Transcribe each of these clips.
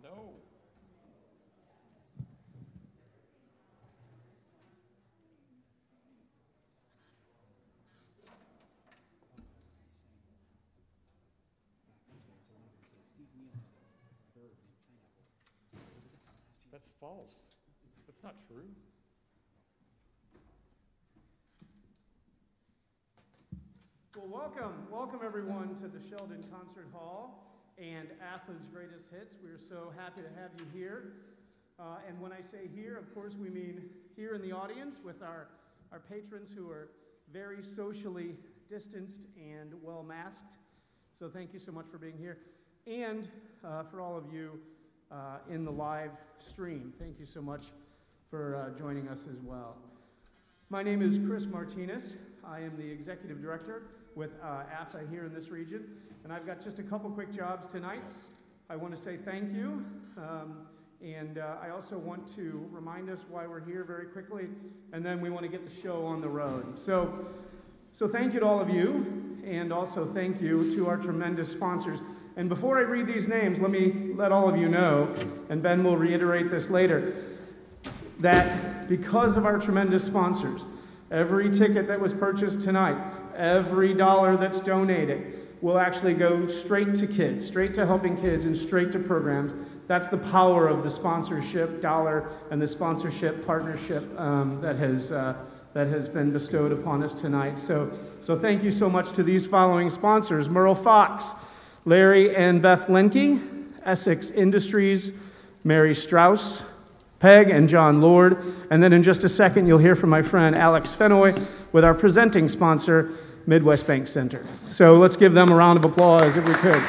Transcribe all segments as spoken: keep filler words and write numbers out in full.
No. That's false. That's not true. Well, welcome, welcome everyone to the Sheldon Concert Hall and A F A's Greatest Hits. We are so happy to have you here. Uh, and when I say here, of course, we mean here in the audience with our, our patrons who are very socially distanced and well masked. So thank you so much for being here. And uh, for all of you uh, in the live stream, thank you so much for uh, joining us as well. My name is Chris Martinez. I am the executive director with uh, A F A here in this region, and I've got just a couple quick jobs tonight. I want to say thank you, um, and uh, I also want to remind us why we're here very quickly, and then we want to get the show on the road. So, so thank you to all of you, and also thank you to our tremendous sponsors. And before I read these names, let me let all of you know, and Ben will reiterate this later, that because of our tremendous sponsors, every ticket that was purchased tonight, every dollar that's donated will actually go straight to kids, straight to helping kids and straight to programs. That's the power of the sponsorship dollar and the sponsorship partnership um, that has uh, that has been bestowed upon us tonight. So, so thank you so much to these following sponsors: Merle Fox, Larry and Beth Lenke, Essex Industries, Mary Strauss, Peg and John Lord, and then in just a second you'll hear from my friend Alex Fennoy with our presenting sponsor, Midwest Bank Center. So let's give them a round of applause if we could.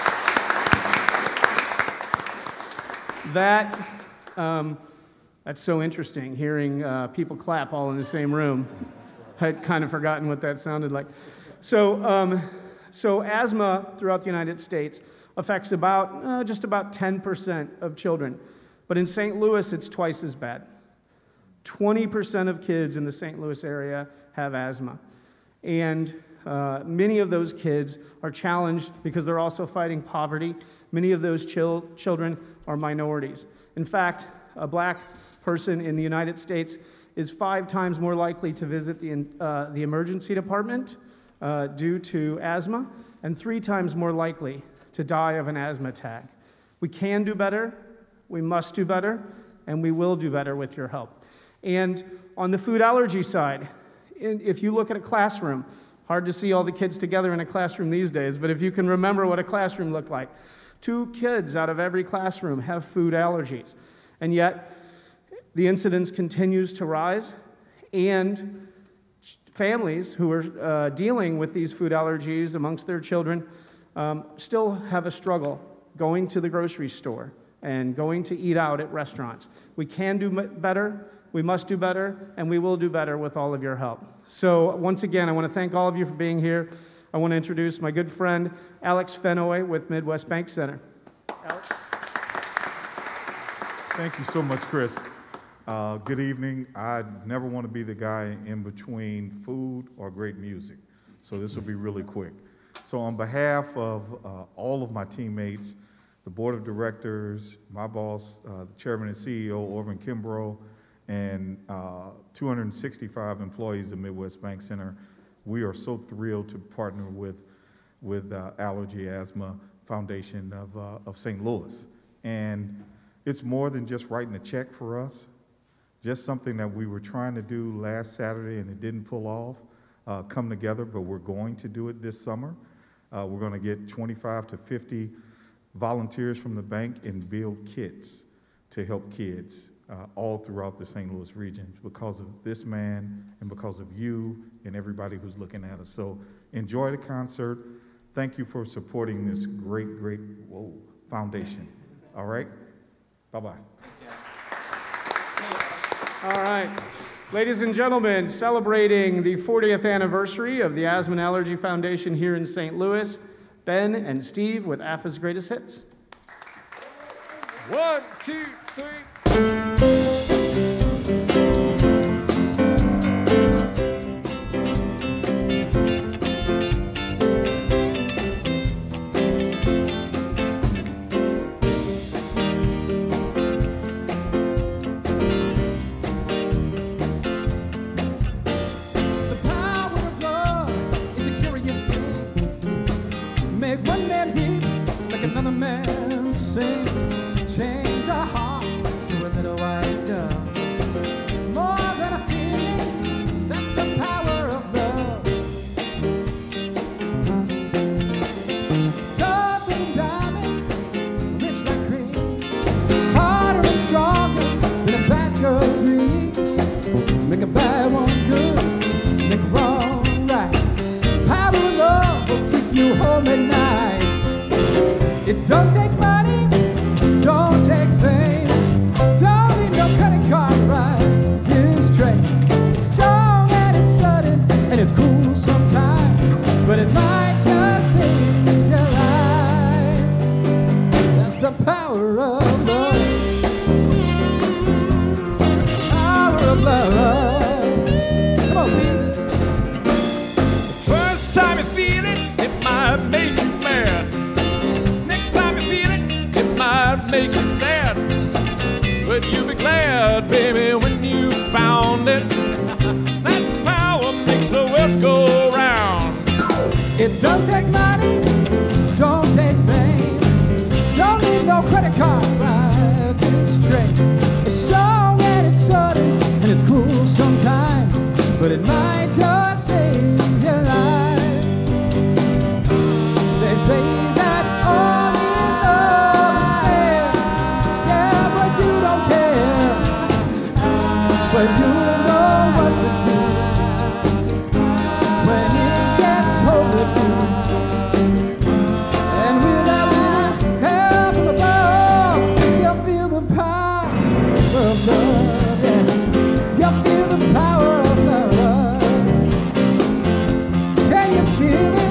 That, um, that's so interesting, hearing uh, people clap all in the same room. I'd kind of forgotten what that sounded like. So, um, so asthma throughout the United States affects about, uh, just about ten percent of children. But in Saint Louis, it's twice as bad. twenty percent of kids in the Saint Louis area have asthma. And uh, many of those kids are challenged because they're also fighting poverty. Many of those chil children are minorities. In fact, a black person in the United States is five times more likely to visit the, uh, the emergency department uh, due to asthma, and three times more likely to die of an asthma attack. We can do better. We must do better, and we will do better with your help. And on the food allergy side, if you look at a classroom, hard to see all the kids together in a classroom these days, but if you can remember what a classroom looked like, two kids out of every classroom have food allergies. And yet, the incidence continues to rise, and families who are uh, dealing with these food allergies amongst their children um, still have a struggle going to the grocery store and going to eat out at restaurants. We can do better, we must do better, and we will do better with all of your help. So once again, I want to thank all of you for being here. I want to introduce my good friend, Alex Fennoy with Midwest Bank Center. Alex? Thank you so much, Chris. Uh, good evening. I never want to be the guy in between food or great music, so this will be really quick. So on behalf of uh, all of my teammates, the board of directors, my boss, uh, the chairman and C E O, Orvin Kimbrough, and uh, two hundred sixty-five employees of Midwest Bank Center, we are so thrilled to partner with, with uh, Allergy Asthma Foundation of, uh, of Saint Louis. And it's more than just writing a check for us, just something that we were trying to do last Saturday and it didn't pull off, uh, come together, but we're going to do it this summer. Uh, we're going to get twenty-five to fifty volunteers from the bank and build kits to help kids uh, all throughout the Saint Louis region because of this man and because of you and everybody who's looking at us. So enjoy the concert. Thank you for supporting this great, great, whoa, foundation. All right? Bye-bye. All right. Ladies and gentlemen, celebrating the fortieth anniversary of the Asthma and Allergy Foundation here in Saint Louis, Ben and Steve with A F A's Greatest Hits. One, two, three. sing, change a hawk to a little white dove. More than a feeling, that's the power of love. Tough and diamonds, rich like cream, harder and stronger than a bad girl's dream. Make a bad one good, make a wrong right. Power of love will keep you home at night. It don't take money, don't take fame, don't need no credit card to ride this train. It's strong and it's sudden and it's cruel sometimes, but it might just save your life. That's the power of love. Power of love. Come on, Steve. First time you feel it, it might make you mad. Next time you feel it, it might make you sad. But you'll be glad, baby, when you found it. That's power makes the world go round. It don't take money, don't take fame, don't need no credit card to ride this train. It's strong and it's sudden and it's cruel sometimes, but it might just save your life. They say that all in love is fair, yeah, but you don't care. But you don't know what to do when it gets hold of you. And without any help from above, you'll feel the power of love, yeah. You'll feel the power of love. Can you feel it?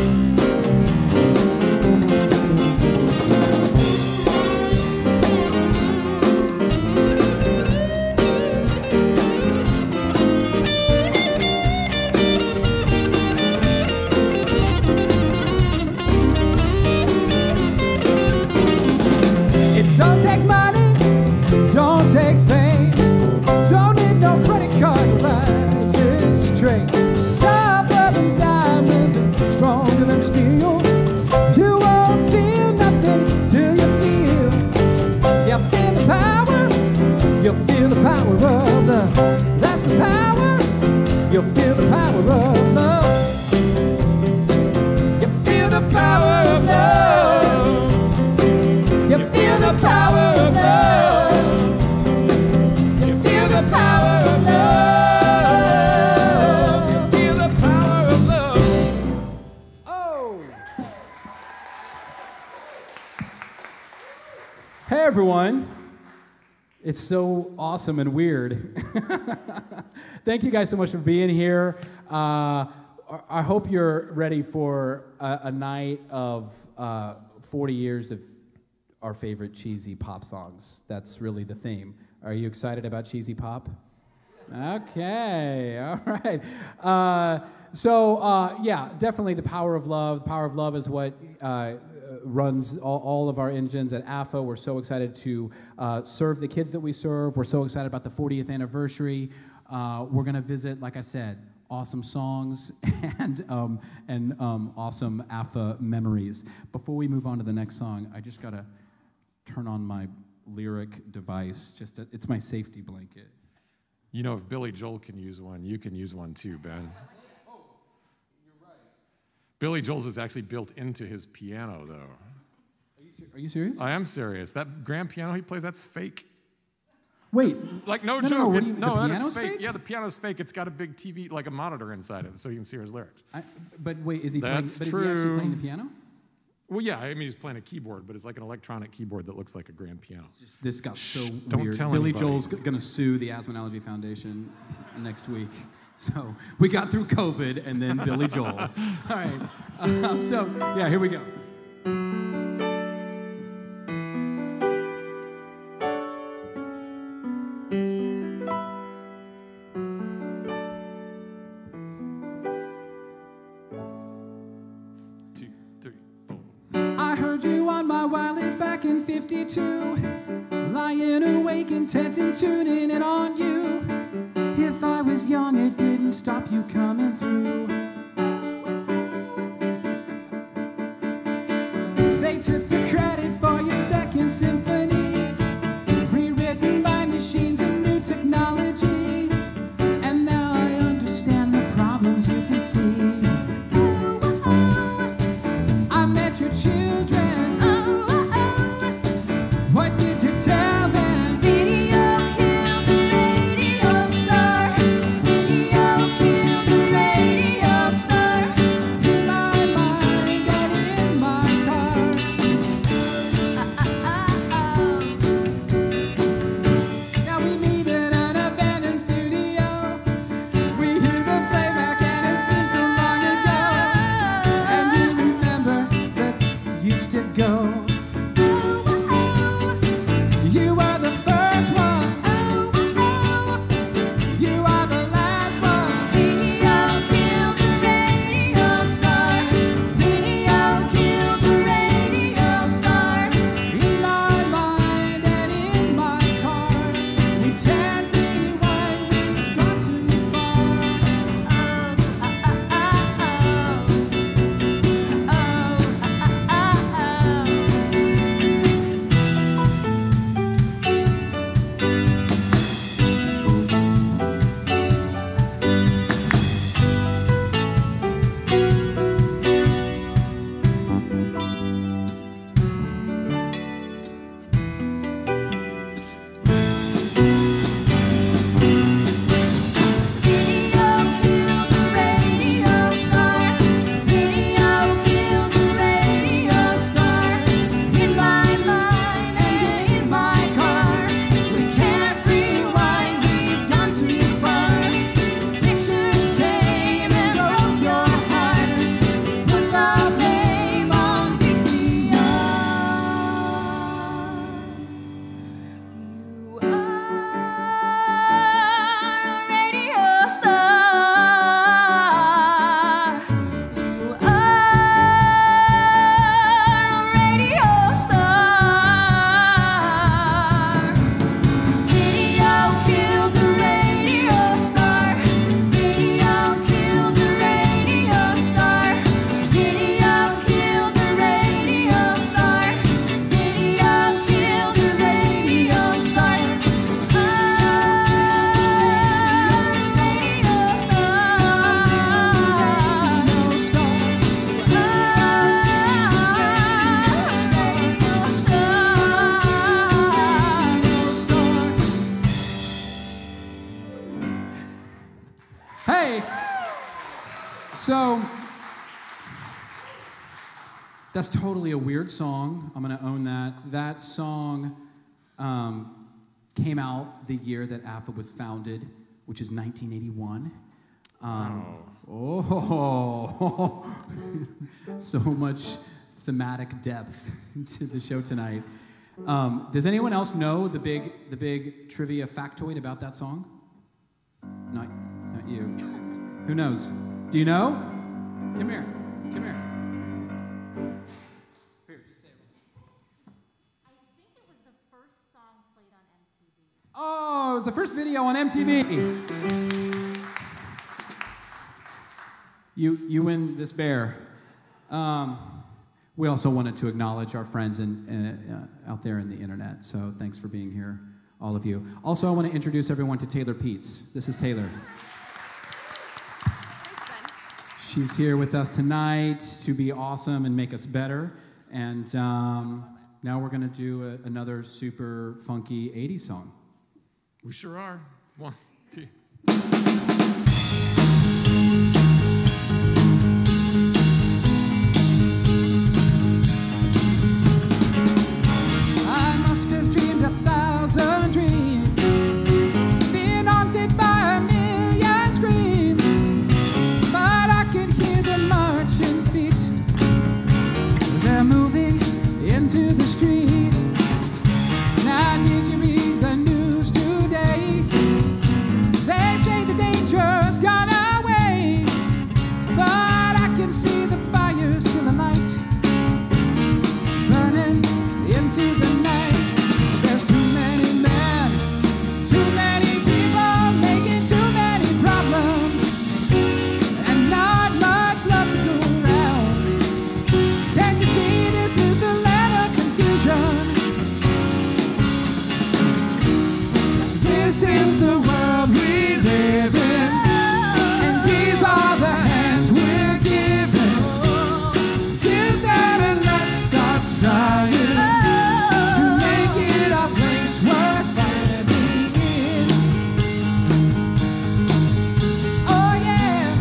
It don't take money, don't take fame, don't need no credit card to ride this train. It's tougher than diamonds and stronger than steel. You won't feel nothing till you feel. You feel the power, you feel the power of love. That's the power, you feel the power of love. You feel the power of love. You feel the power of love. You feel the power of love. You feel the power of love. Oh! Hey everyone. It's so awesome and weird. Thank you guys so much for being here. Uh, I hope you're ready for a, a night of uh, forty years of our favorite cheesy pop songs. That's really the theme. Are you excited about cheesy pop? Okay, all right. Uh, so, uh, yeah, definitely the power of love. The power of love is what uh, runs all, all of our engines at A A F A. We're so excited to uh, serve the kids that we serve. We're so excited about the fortieth anniversary. Uh, we're going to visit, like I said, awesome songs and um, and um, awesome A A F A memories. Before we move on to the next song, I just got to turn on my lyric device. Just to, it's my safety blanket. You know, if Billy Joel can use one, you can use one too, Ben. Oh, you're right. Billy Joel's is actually built into his piano, though. Are you, ser- are you serious? I am serious. That grand piano he plays, that's fake. Wait. Like, no, No, no, joke. no, what it's, do you- no the that is piano's fake. fake? Yeah, the piano's fake. It's got a big T V, like a monitor inside of it, so you can see his lyrics. I, but wait, is he That's playing? But is he actually true. playing the piano? Well, yeah, I mean, he's playing a keyboard, but it's like an electronic keyboard that looks like a grand piano. Just, this got so don't weird. tell Billy anybody. Joel's g- gonna sue the Asthma and Allergy Foundation next week. So we got through COVID and then Billy Joel. All right. Uh, so yeah, here we go. Two, three, four. I heard you on my wireless back in fifty-two, lying awake intent and tuning in on you. If I was young, it didn't stop you coming through. They took the credit for your second symphony, rewritten by machines and new technology. And now I understand the problems you can see. Oh, oh, oh. I met your children. Oh, oh, oh. What did you tell them? Video killed the radio star. Video killed the radio star. In my mind and in my car. Uh, uh, uh, oh. Now we meet in an abandoned studio. We hear the playback and it seems so long ago. And you remember that used to go. You are the first one. You are the last one. Video killed the radio star. Video killed the radio star. In my mind and in my car. We can't rewind, we've gone too far. Oh, uh, uh, uh, oh. Oh, uh, uh, uh, oh. Video killed the radio star. Video killed the radio star. In my mind and in my car. We can't rewind, we've gone too far. Pictures came and broke your heart. Put the blame on V C R. You are a radio star. You are a radio star. Video killed the radio star. Video killed the radio star. Video killed the radio star. Video killed the radio star. Oh, radio star. Hey, so that's totally a weird song. I'm gonna own that. That song um, came out the year that A A F A was founded, which is nineteen eighty-one. Um, oh, so much thematic depth to the show tonight. Um, does anyone else know the big, the big trivia factoid about that song? Not, not you. Who knows? Do you know? Come here. Come here. Here, just say it. I think it was the first song played on M T V. Oh, it was the first video on M T V. You, you win this bear. Um, we also wanted to acknowledge our friends in, uh, uh, out there in the internet, so thanks for being here, all of you. Also, I want to introduce everyone to Taylor Peets. This is Taylor. Thanks, Ben. She's here with us tonight to be awesome and make us better. And um, now we're going to do a, another super funky eighties song. We sure are. One, two. I must have dreamed a thousand dreams, been haunted by a million screams, but I could hear the marching feet. They're moving into the street. Now did you read the news today? They say the danger This is the world we live in, and these are the hands we're given. Use them and let's start trying to make it a place worth living in. Oh yeah.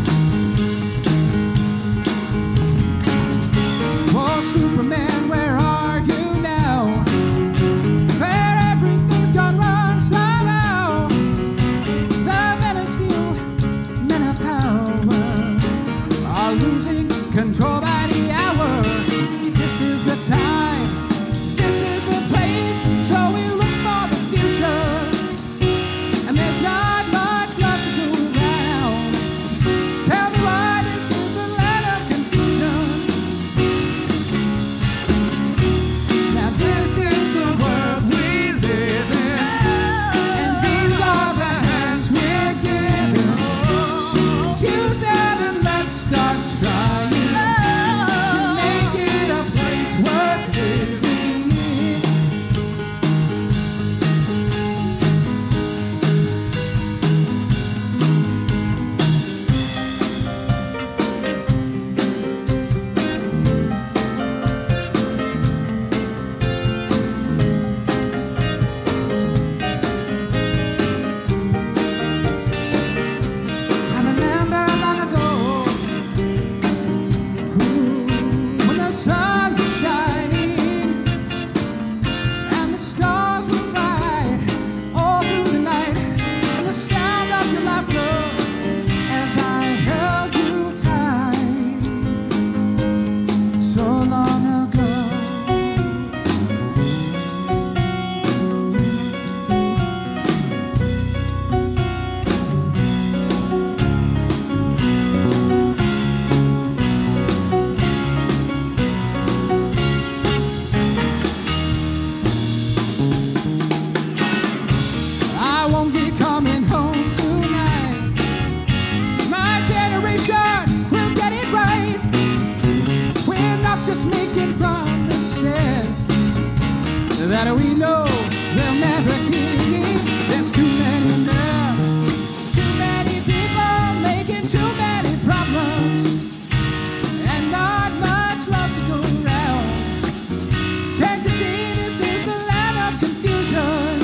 Oh Superman, where are you now? Where everything's gone wrong somehow. The men of steel, men of power, are losing control by the hour. This is the time, this is the place, so we look for the future. And there's not much left to go around. Tell me why this is the land of confusion. Now this is the world we live in, and these are the hands we're given. Use them and let's start trying to make it a place worth living in. I remember long ago, ooh, when the sun was shining and the stars were bright all through the night, and the sound of your laughter as I held you tight so long ago. I won't be coming home tonight. My generation will get it right. We're not just making promises that we know they'll never keep. There's too many men, too many people making too many problems, and not much love to go around. Can't you see this is the land of confusion?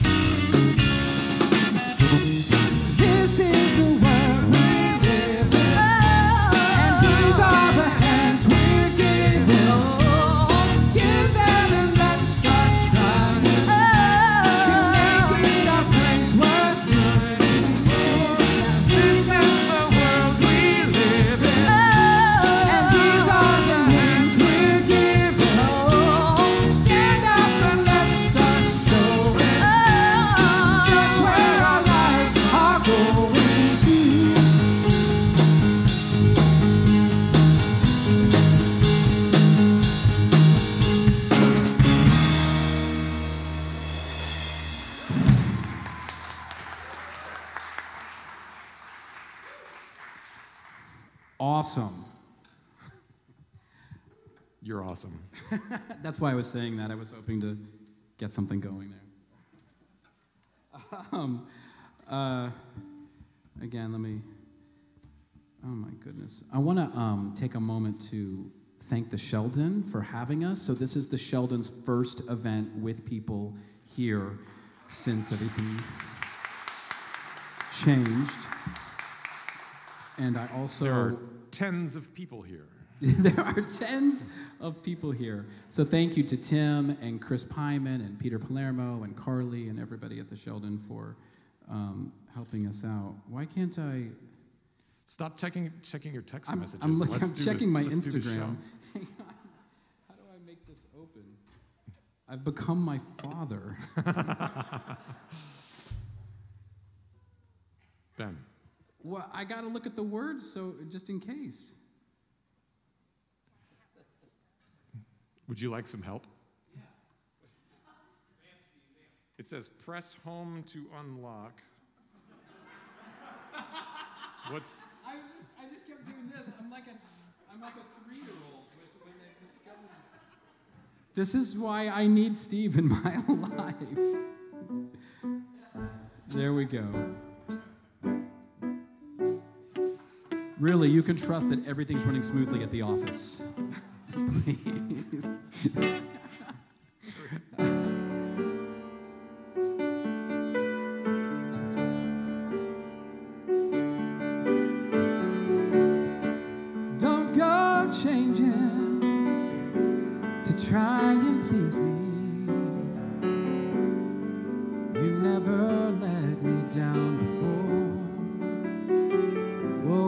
This is the world we live in, and these are the hands we're given. Use them and let's start trying to make it a place worth living in. This is the world we live in, and these are the names we're given. Stand up and let's start showing just where our lives are going to. Awesome. You're awesome. That's why I was saying that. I was hoping to get something going there. Um, uh, again, let me. Oh my goodness. I want to um, take a moment to thank the Sheldon for having us. So this is the Sheldon's first event with people here since everything changed. And I also... There are tens of people here. There are tens of people here. So thank you to Tim and Chris Pyman and Peter Palermo and Carly and everybody at the Sheldon for um, helping us out. Why can't I... Stop checking checking your text I'm, messages. I'm, looking, Let's I'm do checking the- my let's do the show. Instagram. Hang on. How do I make this open? I've become my father. Ben, Well, I got to look at the words, so just in case. would you like some help? Yeah. It says press home to unlock. What's I just, I just kept doing this. I'm like a, I'm like a three-year-old with, when they've discovered. This is why I need Steve in my life. There we go. Really, you can trust that everything's running smoothly at the office. Please. Don't go changing to try and please me. You never let me down before. Whoa,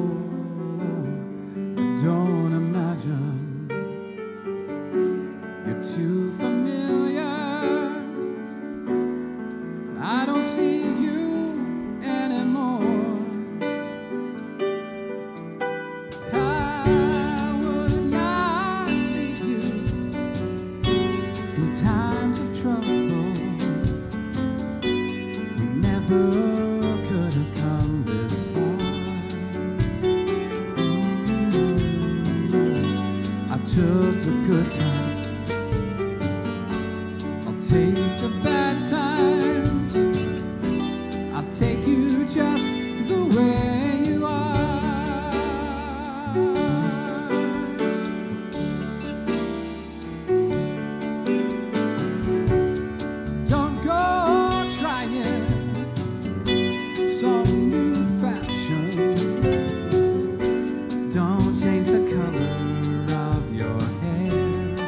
don't imagine you're too familiar. I don't see you anymore. I would not leave you in times of trouble. We never could have come this far. Took the good times, I'll take the bad times, I'll take you just the way you are. Don't go trying some new fashion. Don't change the color of your hair.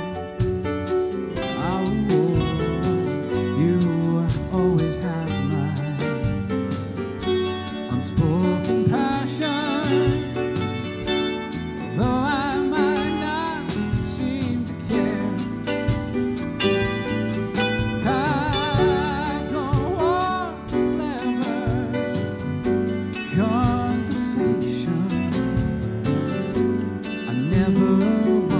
Oh, you always have my unspoken passion. Though I might not seem to care, I don't want clever conversation. I never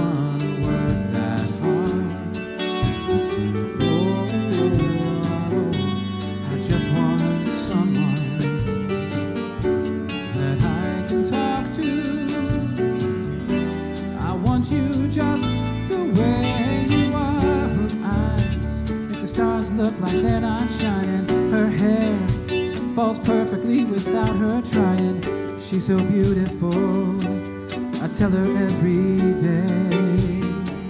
just the way you are. Her eyes make the stars look like they're not shining. Her hair falls perfectly without her trying. She's so beautiful, I tell her every day.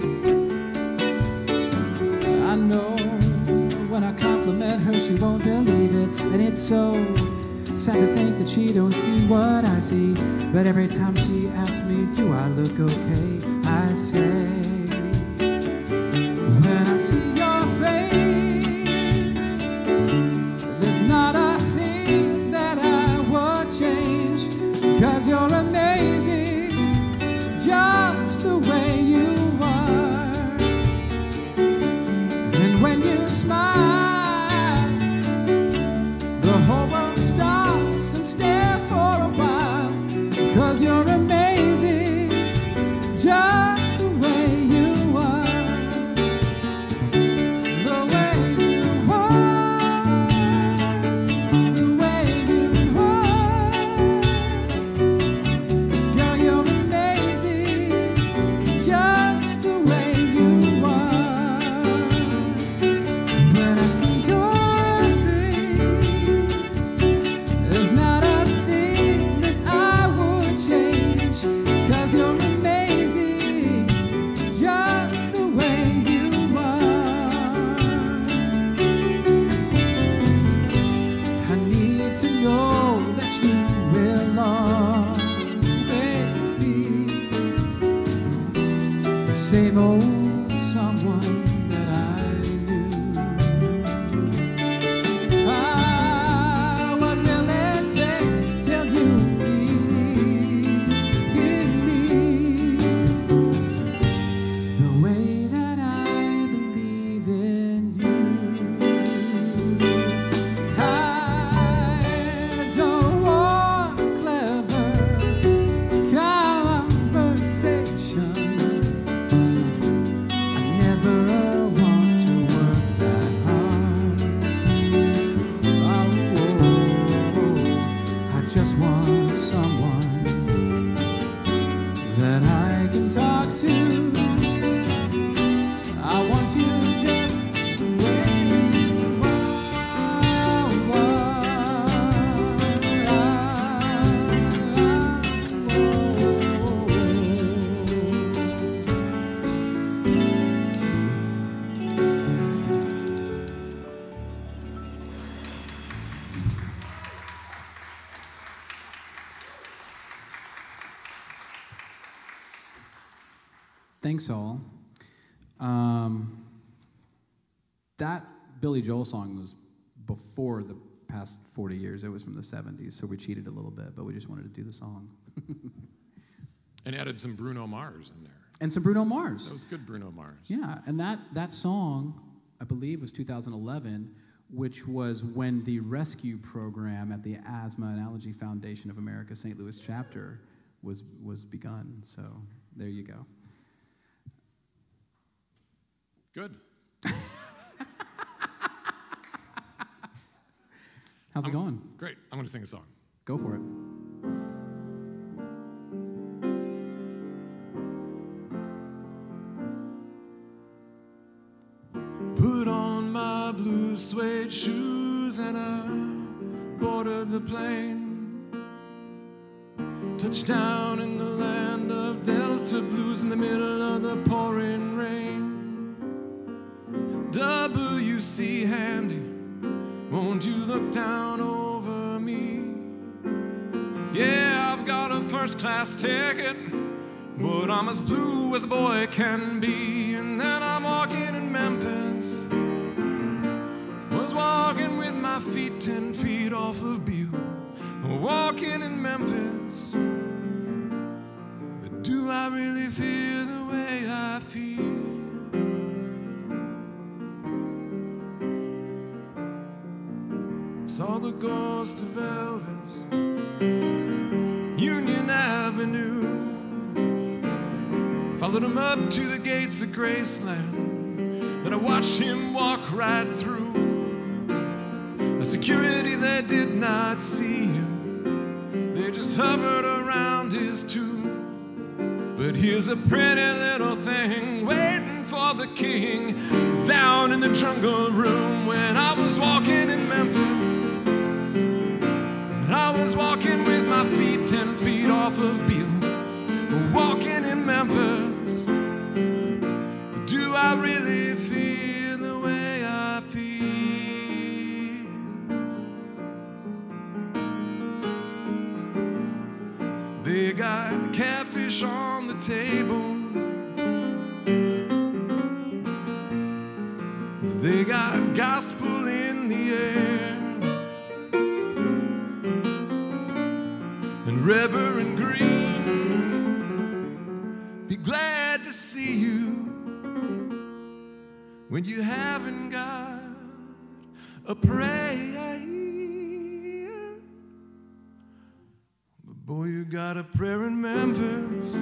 I know when I compliment her she won't believe it, and it's so sad to think that she don't see what I see. But every time she asks me, do I look okay, I say, when I see your face, there's not a thing that I would change. 'Cause you're amazing, just the way you are. And when you smile, the whole world stops and stares for a while. 'Cause you're amazing, just the way you are. The way you are, the way you are. 'Cause girl, you're amazing, just the way you are. When I Thanks all. Um, that Billy Joel song was before the past forty years. It was from the seventies, so we cheated a little bit, but we just wanted to do the song. And added some Bruno Mars in there. And some Bruno Mars. That was good Bruno Mars. Yeah, and that, that song, I believe, was two thousand eleven, which was when the rescue program at the Asthma and Allergy Foundation of America Saint Louis chapter was, was begun. So there you go. Good. How's it I'm, going? Great. I'm going to sing a song. Go for it. Put on my blue suede shoes and I boarded the plane. Touched down in the land of Delta blues in the middle of the pouring rain. W C Handy, won't you look down over me? Yeah, I've got a first class ticket, but I'm as blue as a boy can be. And then I'm walking in Memphis, was walking with my feet ten feet off of Beale, walking in Memphis. But do I really feel the way I feel? Saw the ghost of Elvis, Union Avenue. Followed him up to the gates of Graceland. Then I watched him walk right through. A security that did not see him, they just hovered around his tomb. But here's a pretty little thing waiting for the king down in the jungle room. When I was walking in Memphis, I was walking with my feet ten feet off of Beale, walking in Memphis. Do I really feel the way I feel? They got catfish on the table. They got gospel in the air. And Reverend Green, be glad to see you when you haven't got a prayer. But boy, you got a prayer in Memphis.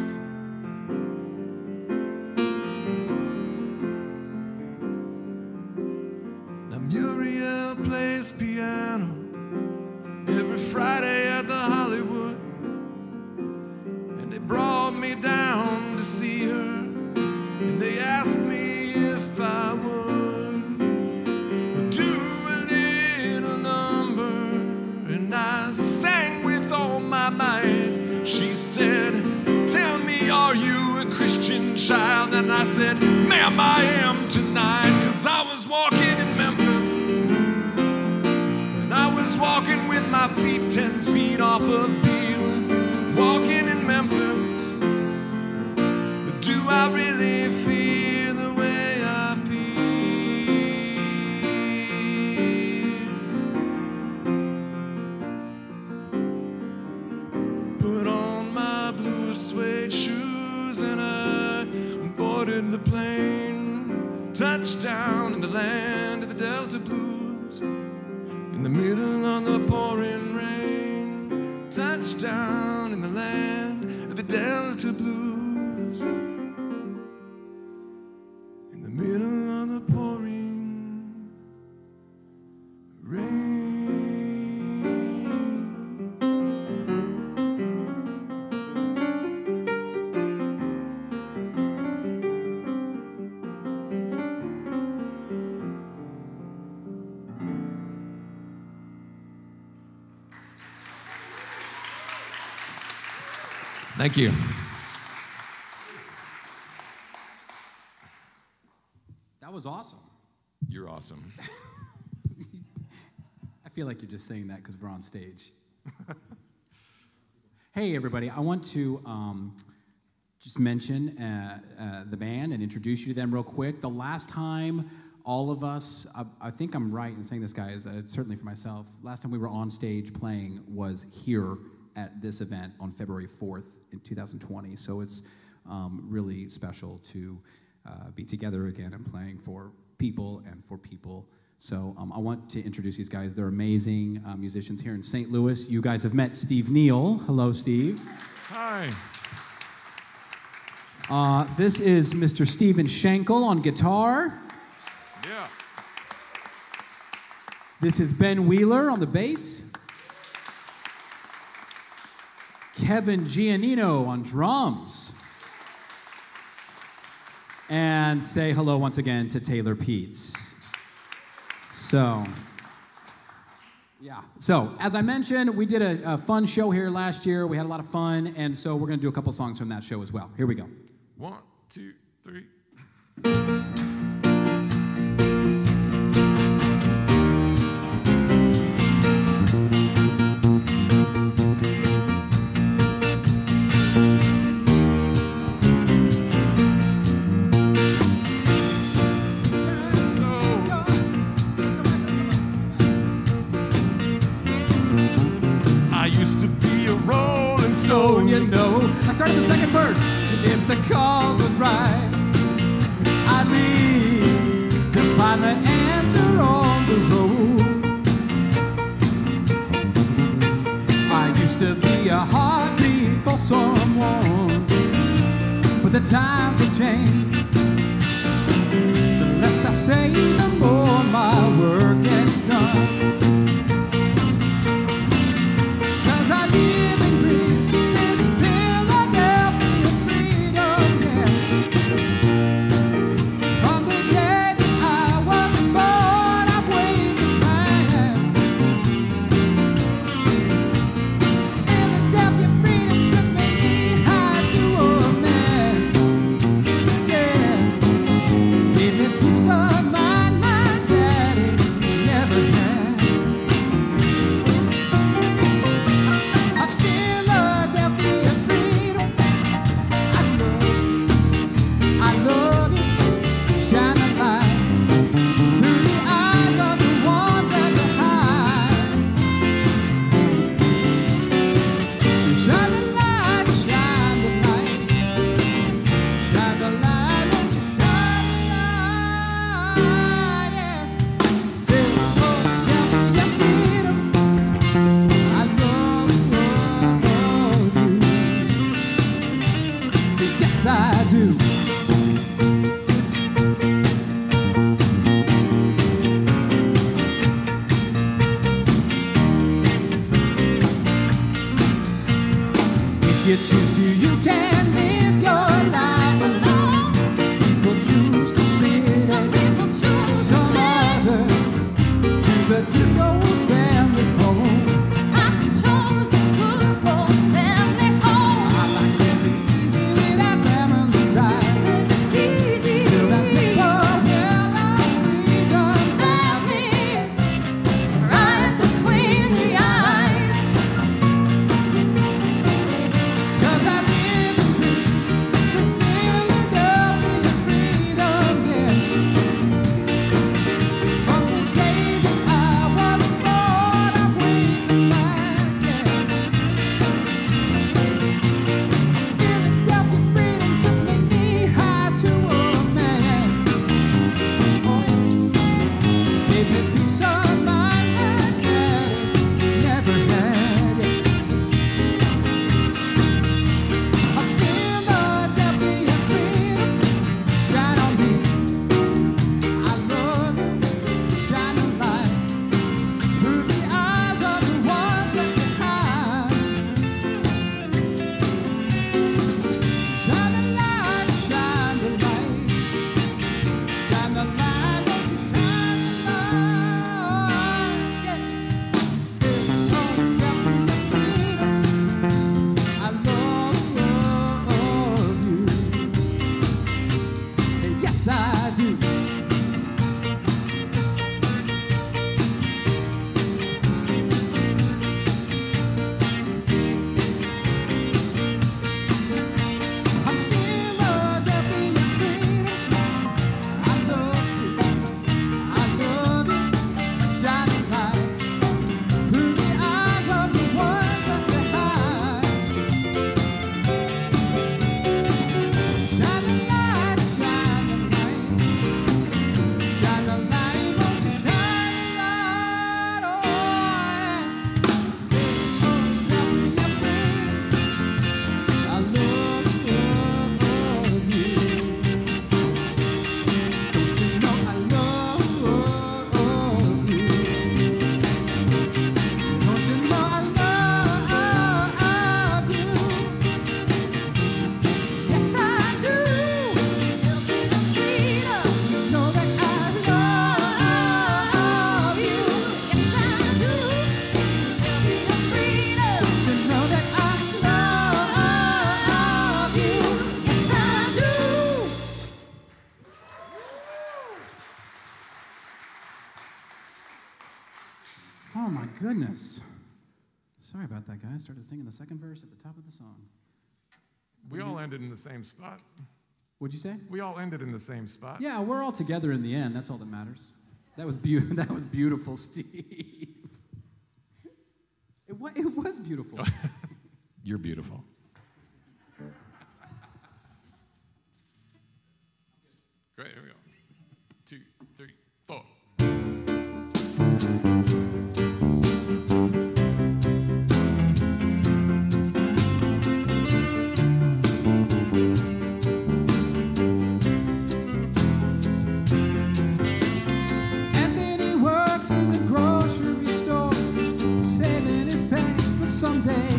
Now Muriel plays piano every Friday at the Hollywood. And they brought me down to see her, and they asked me if I would do a little number, and I sang with all my might. She said, tell me, are you a Christian child? And I said, ma'am, I am tonight. Cause I was walking in Memphis, and I was walking with my feet ten feet off of Beale, walking in Memphis. But do I really feel the way I feel? Put on my blue suede shoes and I boarded the plane. Touchdown in the land of the Delta blues, in the middle of the pouring rain. Touchdown in the land of the Delta blues, in the middle of the pouring rain. Thank you. That was awesome. You're awesome. I feel like you're just saying that because we're on stage. Hey, everybody. I want to um, just mention uh, uh, the band and introduce you to them real quick. The last time all of us, I, I think I'm right in saying this, guys, uh, certainly for myself, last time we were on stage playing was here at this event on February fourth in two thousand twenty. So it's um, really special to uh, be together again and playing for people and for people. So um, I want to introduce these guys. They're amazing uh, musicians here in Saint Louis. You guys have met Steve Neale. Hello, Steve. Hi. Uh, this is Mister Steve Schenkel on guitar. Yeah. This is Ben Wheeler on the bass. Kevin Gianino on drums. And say hello once again to Taylor Peets. So, yeah. So, as I mentioned, we did a, a fun show here last year. We had a lot of fun, and so we're going to do a couple songs from that show as well. Here we go. One, two, three. I used to be a rolling stone, You know, I started the second verse. If the cause was right, I'd leave to find the answer on the road. I used to be a heartbeat for someone, but the times have changed. The less I say, the more my work gets done. 'Cause I live and breathe this Philadelphia freedom, yeah. From the day that I was born, I've waved the flag. Philadelphia freedom took me knee-high to a man, yeah. Gave me peace of mind my daddy never had. A Philadelphia freedom, I love, I love you. Shine a light through the eyes of the ones left behind. Shine the light, shine the light, shine the light, won't you shine the light, yeah. Philadelphia freedom, I love, love, love you. Yes, I do. If you choose to, you can live your life alone. Some people choose to sit, Some people choose to some sit. others choose the good old family home. I've chose the good old family home. I like living easy without family ties. It's easy. Till that paper well of freedom. Tell me, right between the eyes. 'Cause I Oh my goodness. Sorry about that, guys. Started singing the second verse at the top of the song. We all ended in the same spot. What'd you say? We all ended in the same spot. Yeah, we're all together in the end. That's all that matters. That was beautiful. That was beautiful, Steve. It, wa- it was beautiful. You're beautiful. Great, here we go. Two, three, four. Anthony works in the grocery store, saving his pennies for someday.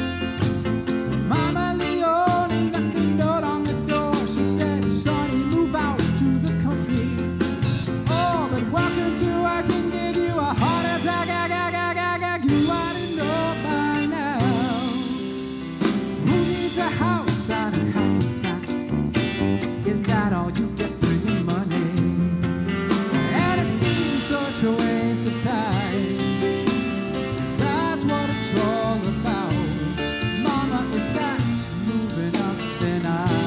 Mama Leone left a note on the door. She said, "Sonny, move out to the country. Oh, but welcome to I can give you a heart attack. Ag, ag, ag, ag, ag. You ought to know by now. Who needs a house out in Hackensack? Is that all you get for your money? And it seems such a waste of time. That's what it's all about. Mama, if that's moving up, then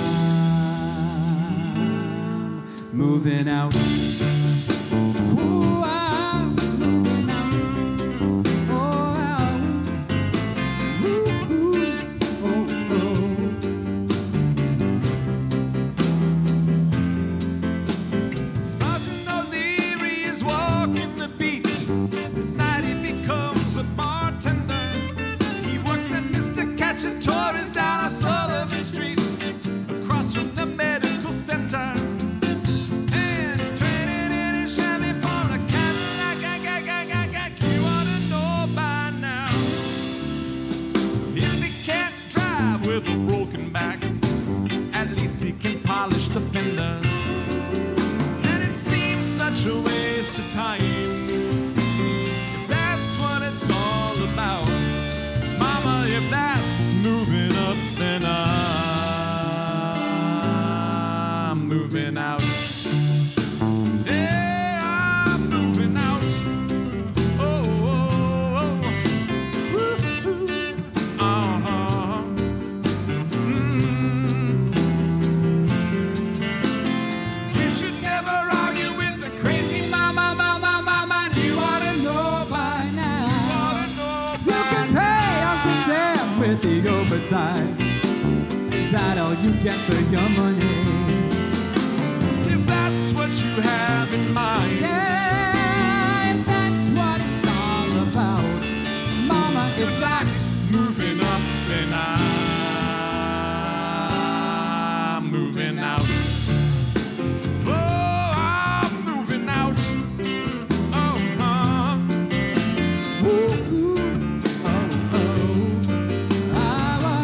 I'm moving out. Ooh, I'm moving out. Oh, out. Ooh, ooh, oh, oh. Sergeant O'Leary is walking the beat. At night he becomes a bartender. He works at Mister Cacciatore's down on Sullivan Street, across from the medical center. And he's trading in his Chevy for a Cadillac. Ag, ag, ag, ag, ag. You ought to know by now. If he can't drive with a broken back, at least he can polish the fenders. And it seems such a waste of time. If that's what it's all about, Mama, if that's moving up, then I'm moving out. Yeah, I'm moving out. Oh, oh, oh. Woo-hoo. Uh-huh. Mm. You should never argue with the crazy mama, mama, mama. You ought to know by now. You ought to know You by can pay Uncle Sam with the overtime. Is that all you get for your money? if that's what you have in mind. Yeah, if that's what it's all about. Mama, if that's Moving up, then I'm moving out. Oh, I'm moving out. Oh, huh. ooh, ooh, oh, oh, ah, oh.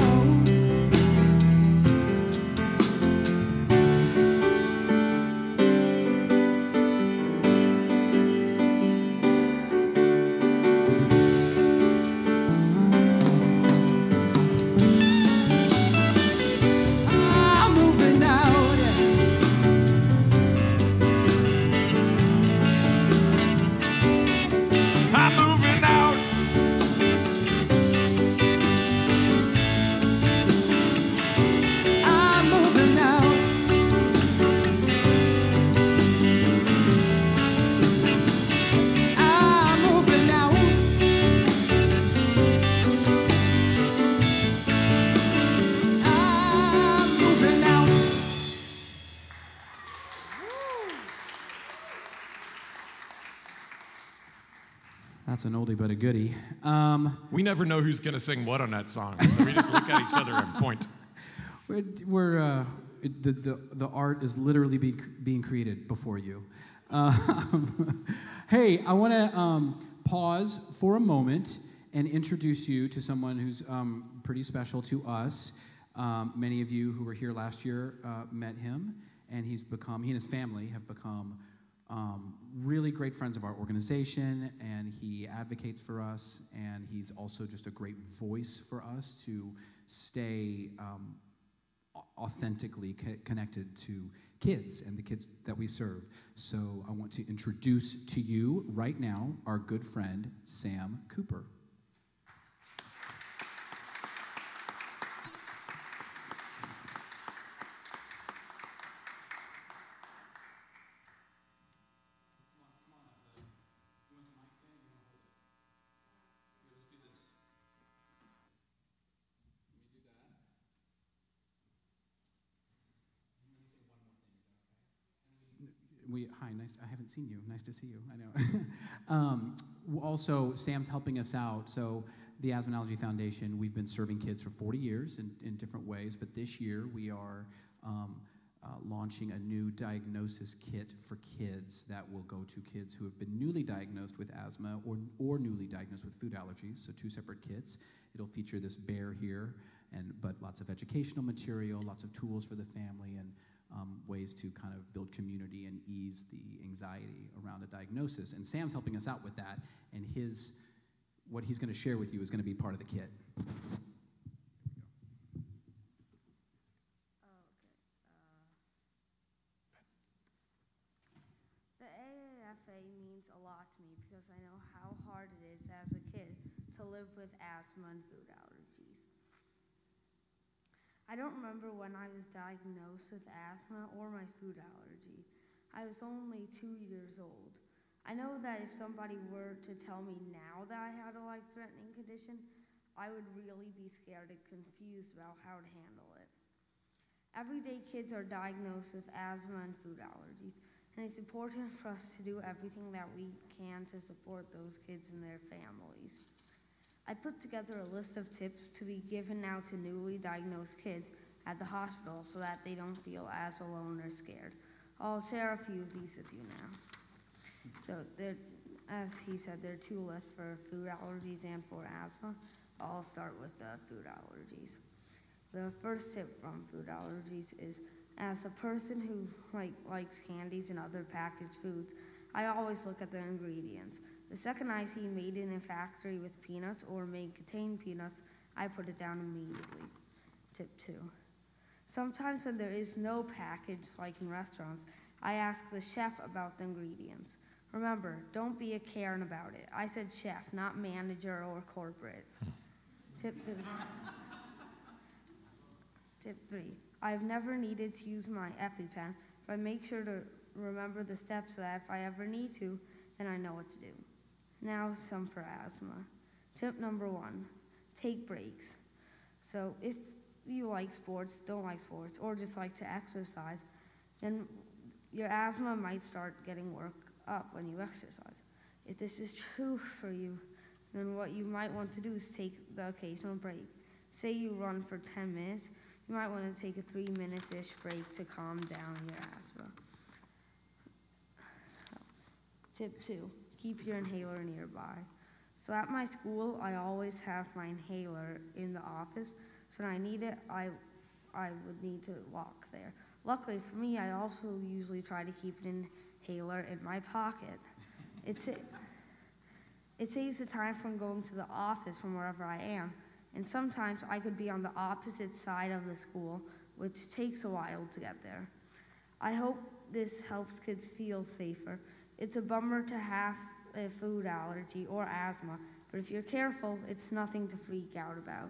I'm moving out. I'm moving out. I'm moving out. I'm moving out. I'm moving out. That's an oldie but a goodie. Um, We never know who's going to sing what on that song, so we just look at each other and point. we're we're uh, it, the, the the art is literally being being created before you. Um, hey, I want to um, pause for a moment and introduce you to someone who's um, pretty special to us. Um, many of you who were here last year uh, met him, and he's become he and his family have become um, really great friends of our organization, and he advocates for us, and he's also just a great voice for us to stay um, authentically co connected to kids and the kids that we serve. So I want to introduce to you right now our good friend, Sam Cooper. We, hi, nice, I haven't seen you. Nice to see you, I know. um, also, Sam's helping us out. So the Asthma and Allergy Foundation, we've been serving kids for forty years in, in different ways, but this year we are um, uh, launching a new diagnosis kit for kids that will go to kids who have been newly diagnosed with asthma or, or newly diagnosed with food allergies, so two separate kits. It'll feature this bear here, and but lots of educational material, lots of tools for the family, and Um, ways to kind of build community and ease the anxiety around a diagnosis. And Sam's helping us out with that, and his, what he's going to share with you is going to be part of the kit. Oh, okay. Uh, the A A F A means a lot to me because I know how hard it is as a kid to live with asthma and food allergies. I don't remember when I was diagnosed with asthma or my food allergy. I was only two years old. I know that if somebody were to tell me now that I had a life-threatening condition, I would really be scared and confused about how to handle it. Everyday kids are diagnosed with asthma and food allergies, and it's important for us to do everything that we can to support those kids and their families. I put together a list of tips to be given now to newly diagnosed kids at the hospital so that they don't feel as alone or scared. I'll share a few of these with you now. So there, as he said, there are two lists for food allergies and for asthma. I'll start with the food allergies. The first tip from food allergies is, as a person who like, likes candies and other packaged foods, I always look at the ingredients. The second I see made in a factory with peanuts or may contain peanuts, I put it down immediately. Tip two. Sometimes when there is no package, like in restaurants, I ask the chef about the ingredients. Remember, don't be a Karen about it. I said chef, not manager or corporate. Tip three. Tip three. I've never needed to use my EpiPen, but I make sure to remember the steps so that if I ever need to, then I know what to do. Now, some for asthma. Tip number one, take breaks. So if you like sports, don't like sports, or just like to exercise, then your asthma might start getting work up when you exercise. If this is true for you, then what you might want to do is take the occasional break. Say you run for ten minutes, you might want to take a three minute-ish break to calm down your asthma. Tip two, keep your inhaler nearby. So at my school, I always have my inhaler in the office, so when I need it, I, I would need to walk there. Luckily for me, I also usually try to keep an inhaler in my pocket. It's, it, it saves the time from going to the office from wherever I am, and sometimes I could be on the opposite side of the school, which takes a while to get there. I hope this helps kids feel safer. It's a bummer to have a food allergy or asthma, but if you're careful, it's nothing to freak out about.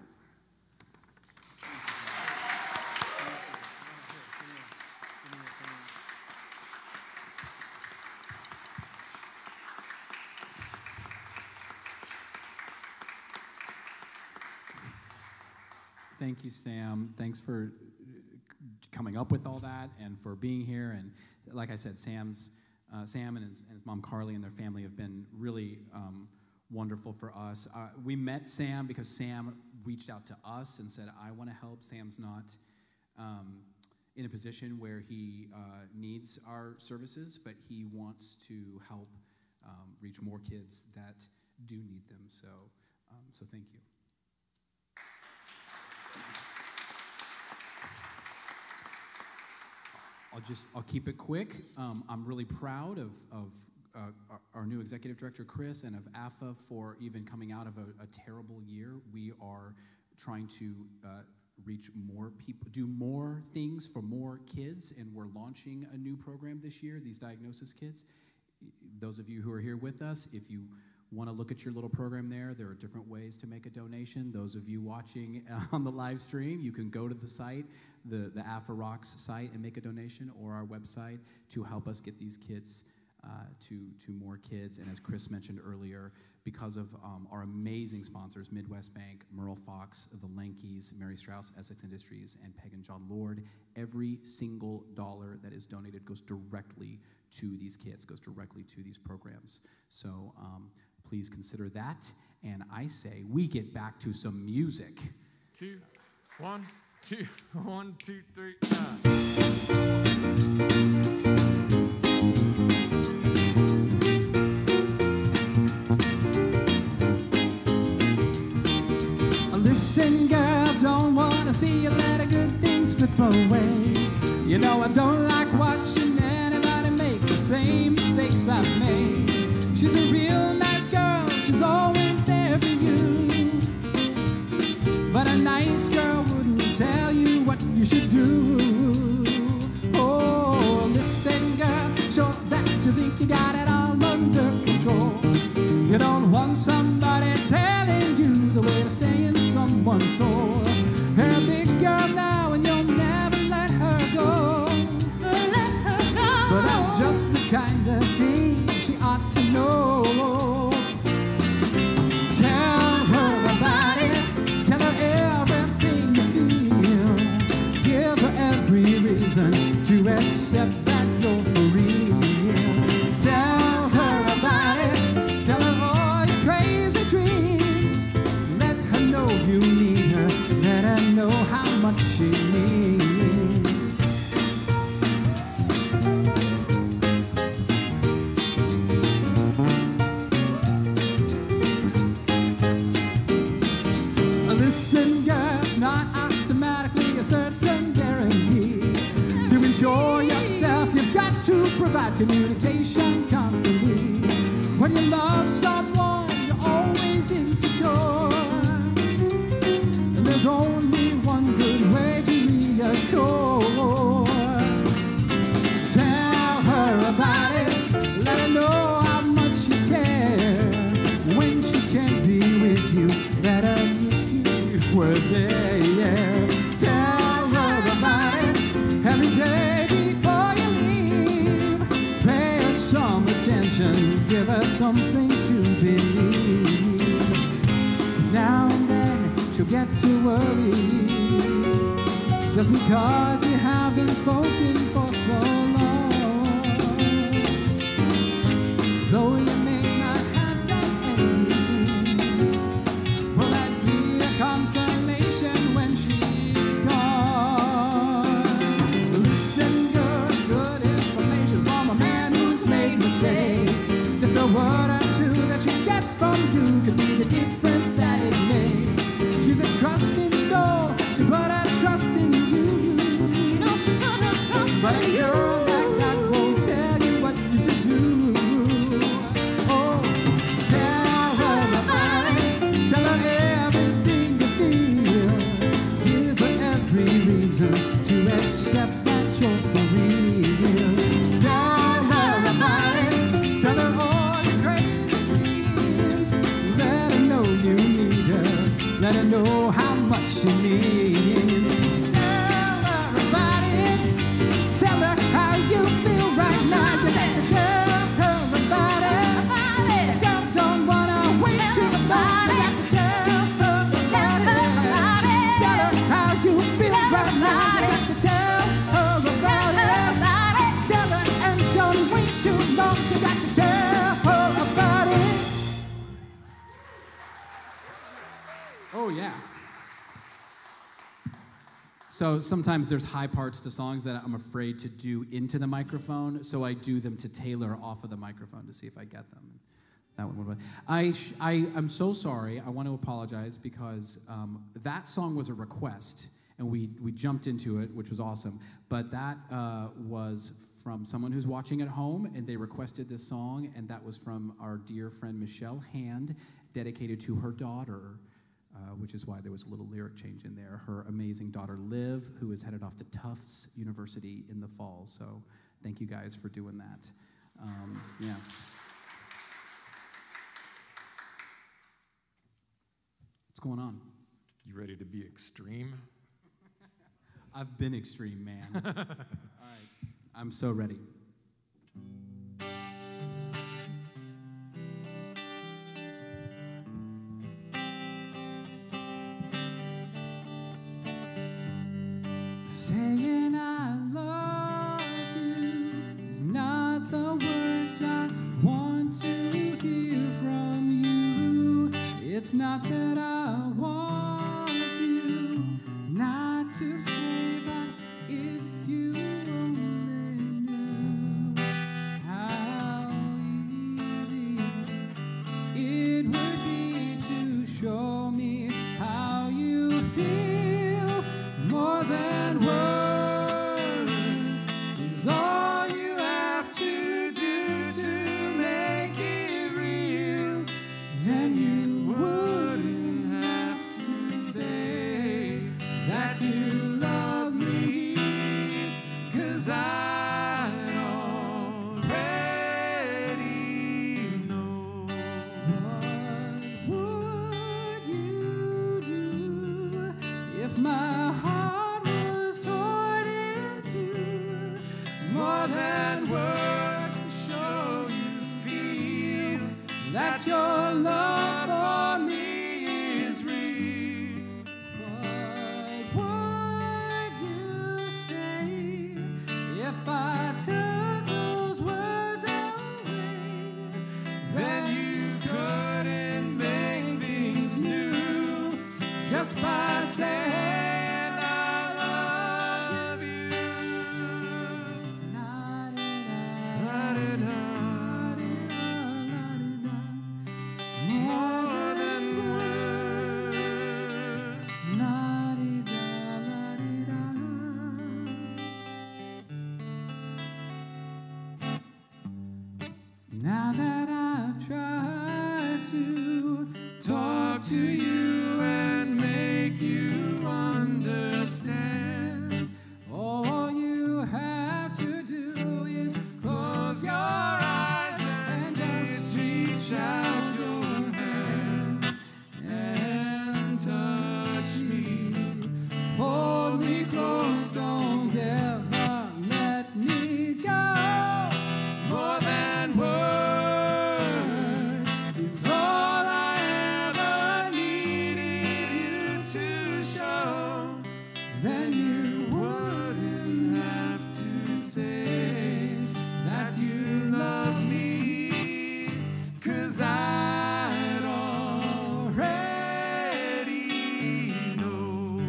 Thank you, Sam. Thanks for coming up with all that and for being here. And like I said, Sam's Uh, Sam and his, and his mom Carly and their family have been really um, wonderful for us. Uh, we met Sam because Sam reached out to us and said, I want to help. Sam's not um, in a position where he uh, needs our services, but he wants to help um, reach more kids that do need them. So, um, so thank you. I'll just, I'll keep it quick. Um, I'm really proud of, of uh, our, our new executive director, Chris, and of A A F A for even coming out of a, a terrible year. We are trying to uh, reach more people, do more things for more kids, and we're launching a new program this year, these diagnosis kits. Those of you who are here with us, if you want to look at your little program there, there are different ways to make a donation. Those of you watching on the live stream, you can go to the site, the, the A F A Rocks site, and make a donation, or our website, to help us get these kits uh, to, to more kids. And as Chris mentioned earlier, because of um, our amazing sponsors, Midwest Bank, Merle Fox, the Lankeys, Mary Strauss, Essex Industries, and Peg and John Lord, every single dollar that is donated goes directly to these kids, goes directly to these programs. So um, please consider that. And I say we get back to some music. Two, one, two, one, two, three, nine. Listen, girl, don't wanna see you let a good thing slip away. You know I don't like watching anybody make the same mistakes I made. She's a real nice girl, she's always there for you. But a nice girl wouldn't tell you what you should do. Oh, listen, girl, sure that you think you got it all under control. You don't want somebody telling you the way to stay in someone's soul. You're a big girl now and you'll never let her go. Let her go. But that's just the kind of thing she ought to know. Tell her about it, tell her everything you feel. Give her every reason to accept that you're for real. Tell her about it, tell her all your crazy dreams. Let her know you need her, let her know how much she means. Listen, girl, it's not automatically a certain guarantee. To ensure yourself, you've got to provide communication constantly. When you love someone, you're always insecure. And there's only one good way to reassure. Tell her about it, let her know how much you care. When she can't be with you, let her wish you were there. Yeah. Tell her about it every day before you leave. Pay her some attention, give her something to believe. 'Cause now and then she'll get to worry, just because you haven't spoken for so long. Though you may not have done anything, will that be a consolation when she's gone? Listen, girl, it's good information from a man who's made mistakes. Just a word or two that she gets from you could be the difference that it makes. She's a trusting soul, she put her trust in you. You know she put her trust But a in you. girl like that won't tell you what you should do. Oh, tell her about it, tell her everything you feel. Give her every reason to accept that you're for real. Tell her about it, tell her all your crazy dreams. Let her know you need her, let her know how much she means. Tell her about it, tell her how you feel right now. You got to tell her about it. About it. Girl, don't wanna wait Tell too her long. about You got it. to tell her about Tell her it. about it. Tell her how you feel Tell her right now. about You it. got to tell her about Tell her it. about it. Tell her and don't wait too long. You got to tell her about it. Oh, yeah. So sometimes there's high parts to songs that I'm afraid to do into the microphone, so I do them to Taylor off of the microphone to see if I get them. That one would. I sh- I I'm so sorry. I want to apologize because um, that song was a request, and we we jumped into it, which was awesome. But that uh, was from someone who's watching at home, and they requested this song, and that was from our dear friend Michelle Hand, dedicated to her daughter. uh, which is why there was a little lyric change in there. Her amazing daughter, Liv, who is headed off to Tufts University in the fall. So thank you guys for doing that. Um, yeah. What's going on? You ready to be extreme? I've been extreme, man. All right, I'm so ready. Saying I love you is not the words I want to hear from you. It's not that I want you not to say, but if you only knew how easy it would be to show me how you feel. More than words is all you have to do to make it real. Then you wouldn't have to say that you love me, 'cause I'd already know. What would you do if my heart was torn into more than words to show you feel that your love for me is real? What would you say if I took those words away? Then you couldn't make things new just by saying I love you. La-di-da, la-di-da, more than words. La-di-da, la-di-da. Now that I've tried to talk to you and make you understand, all you have to do is close your eyes and just reach out your hands and touch me. Hold me close, don't ever let me go. More than words is all I ever needed you to show. Then you wouldn't have to say that you love me, 'cause I'd already know.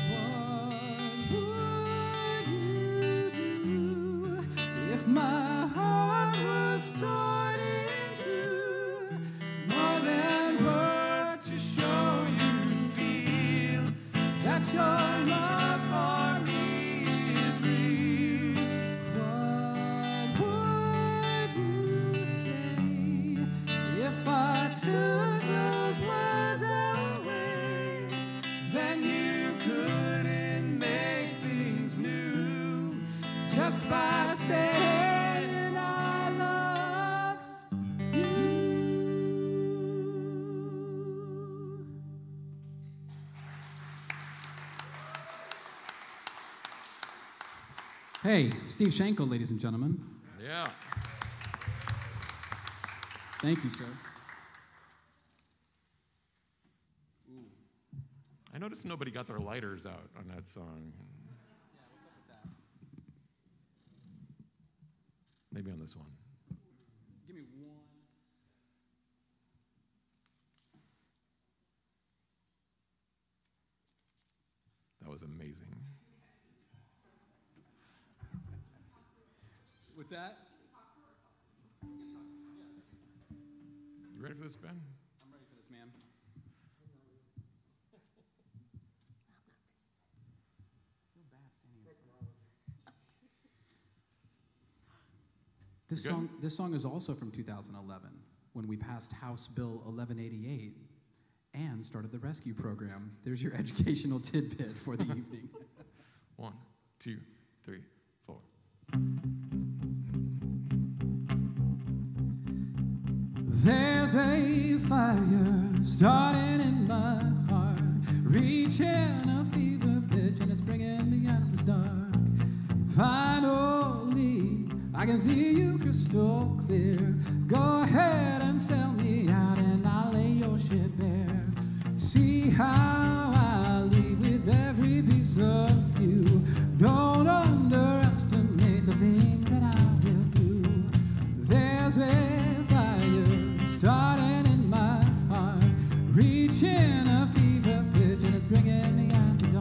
What would you do if my heart was torn into more than words to show you feel that your love for me is real? What would you say if I took those words away? Then you couldn't make things new just by saying I love you. Hey, Steve Schenkel, ladies and gentlemen. Yeah. Thank you, sir. I noticed nobody got their lighters out on that song. Maybe on this one. Give me one. That was amazing. What's that? You ready for this, Ben? I'm ready for this, man. This Good. song, this song is also from two thousand eleven, when we passed House Bill eleven eighty-eight, and started the rescue program. There's your educational tidbit for the evening. One, two, three, four. There's a fire starting in my heart, reaching a fever pitch, and it's bringing me out of the dark. Finally, I can see you crystal clear. Go ahead and sell me out, and I'll lay your ship bare. See how I leave with every piece of you. Don't underestimate the things that I will do. There's a fire starting in my heart, reaching a fever pitch, and it's bringing me out the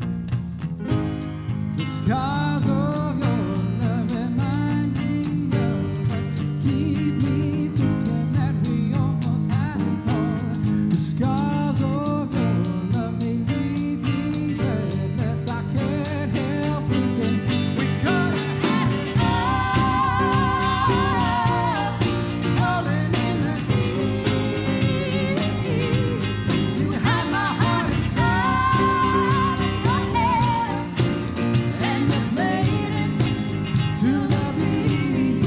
dawn. The scars of your love remind me of us, keep me thinking that we almost had it all. The scars of your love may leave me breathless. I can't help thinking we could have had it all, rolling in the deep. You had my heart inside of your hand, and you played it to the beat.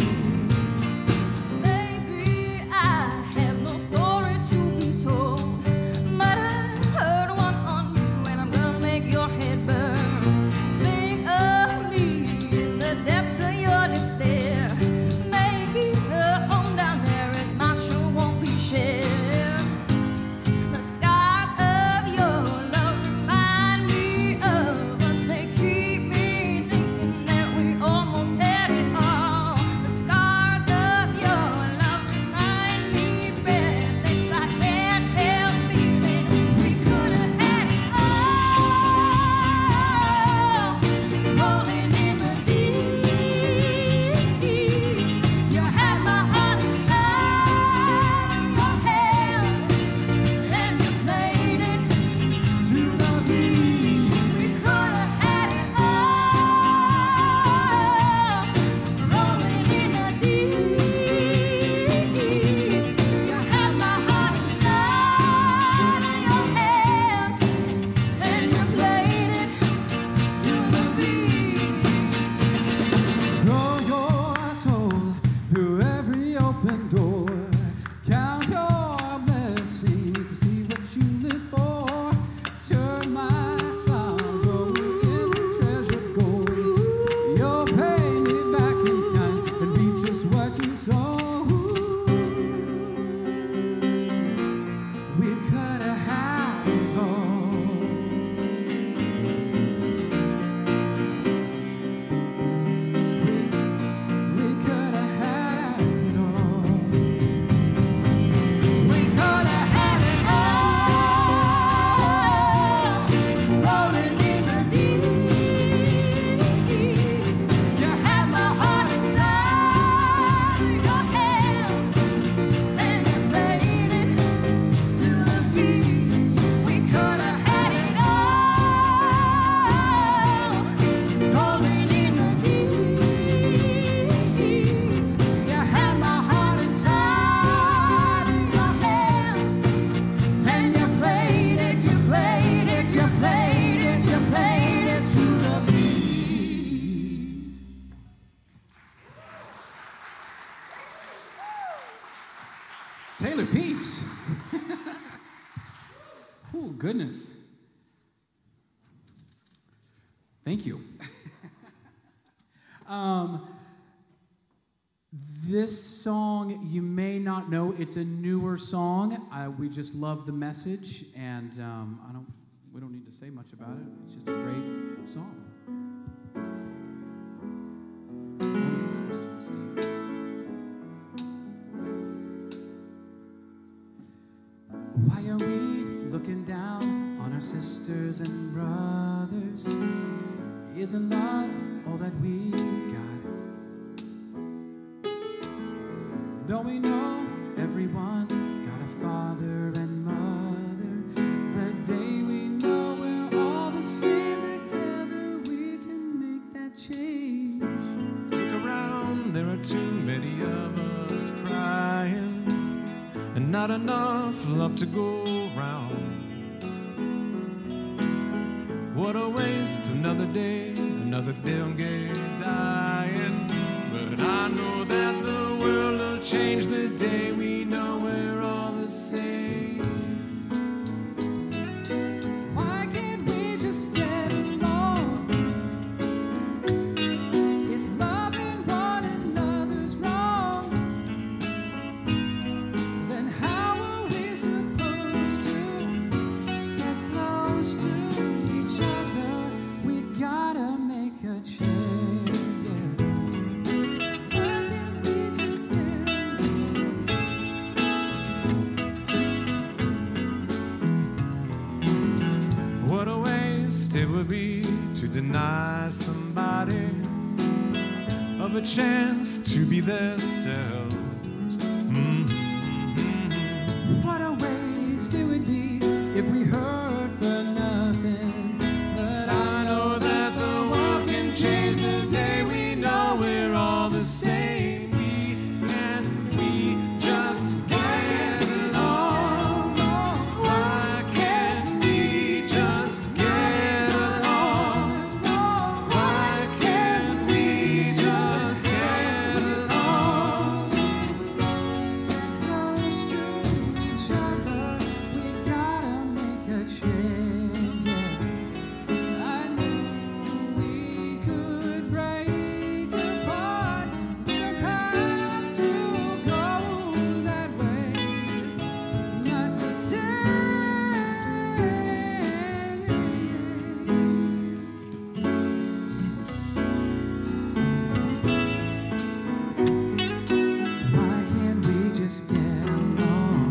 Baby, I have no story to be told, but I heard one on you, and I'm gonna make your head burn. Think of me in the depths of your despair. Making a home down there is my sure won't be shared. The scars of your love remind me of us. They keep me thinking that we almost had it all. The scars of your love remind me breathless. I can't help feeling we could have had it all, rolling in the deep. You had my heart inside of your hand, and you played it to the beat. We could have had it all, rolling in the deep. You had my heart inside of your hand, and you played it to the beat. Throw your soul through every open door. Count your blessings to see what you live for. Turn my sorrow into treasured gold. You'll pay me back in kind and reap just what you sow. We could have had it all. We could have had it all. We could have had it all, rolling in the deep. You had my heart inside of your hand, and you played it to the beat. We could have had it all, rolling in the deep. You had my heart inside of your hand, and you played it, you played it, you played it, you played it to the beat. Taylor Peets. Oh, goodness. Thank you. um, this song, you may not know, it's a newer song. Uh, we just love the message, and um, I don't. We don't need to say much about it. It's just a great song. What are we close to, Steve? Why are we looking down on our sisters and brothers? Isn't love all that we got? Don't we know everyone's got a father and mother? The day we know we're all the same together, we can make that change. Look around, there are too many of us crying, and not enough enough love to go round. What a waste, another day, another day I'm gay dying. But I know that the world will change the day we know we're all the same. Why can't we just get along? If loving one another's wrong, then how are we supposed to get close to each other? We gotta make a change, yeah. Why can't we just get along? What a waste it would be to deny somebody of a chance to be themselves. Mm-hmm. What a waste it would be if we heard for nothing. But I know that the world can change the day we know we're all the same. We can't we just get along? Why can't we just get along? Why can't we just get along? Close to each other, we gotta make a change, yeah. I knew we could break apart. We don't have to go that way. Not today. Why can't we just get along?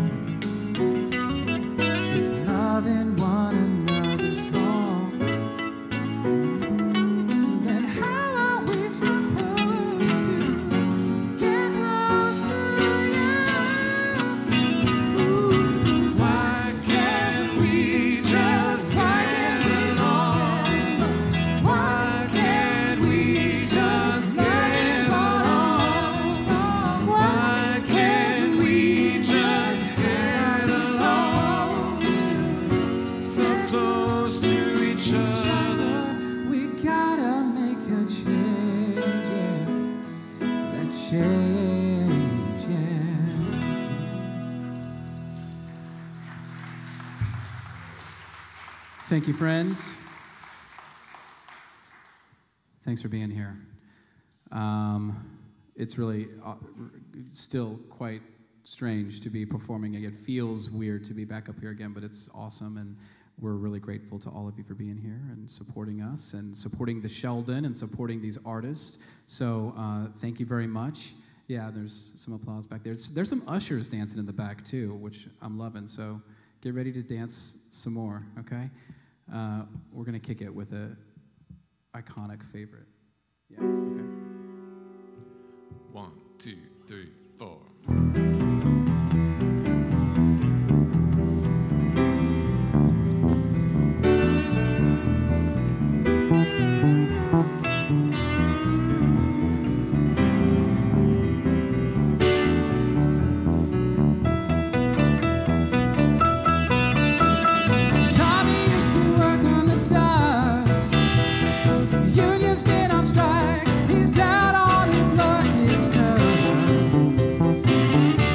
If loving one another's wrong, then how are we supposed to get close to you? Ooh, Why can't we just why get can't we just along? get along? Why can't we just get along? Why can't we just get along? So close to each other. We gotta make a change, yeah. That change, yeah. Thank you, friends. Thanks for being here. Um, it's really uh, r- still quite strange to be performing again. It feels weird to be back up here again, but it's awesome, and we're really grateful to all of you for being here and supporting us and supporting the Sheldon and supporting these artists. So uh, thank you very much. Yeah, there's some applause back there. There's, there's some ushers dancing in the back too, which I'm loving. So get ready to dance some more, okay? Uh, we're gonna kick it with a iconic favorite. Yeah, okay. One, two, three, four. Tommy used to work on the docks. Union's been on strike. He's down on his luck. It's tough.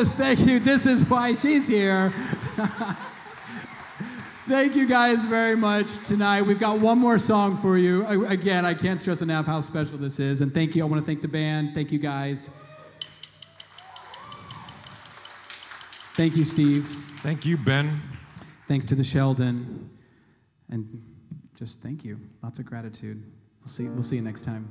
Yes, thank you. This is why she's here. Thank you guys very much tonight. We've got one more song for you. I, again, I can't stress enough how special this is. And thank you. I want to thank the band. Thank you, guys. Thank you, Steve. Thank you, Ben. Thanks to the Sheldon. And just thank you. Lots of gratitude. We'll see, we'll see you next time.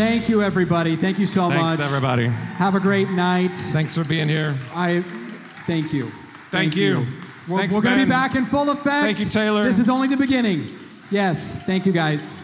Thank you, everybody. Thank you so Thanks, much. Thanks, everybody. Have a great night. Thanks for being here. I thank you. Thank, Thank you. you. We're, Thanks, we're going to be Ben. back in full effect. Thank you, Taylor. This is only the beginning. Yes. Thank you, guys.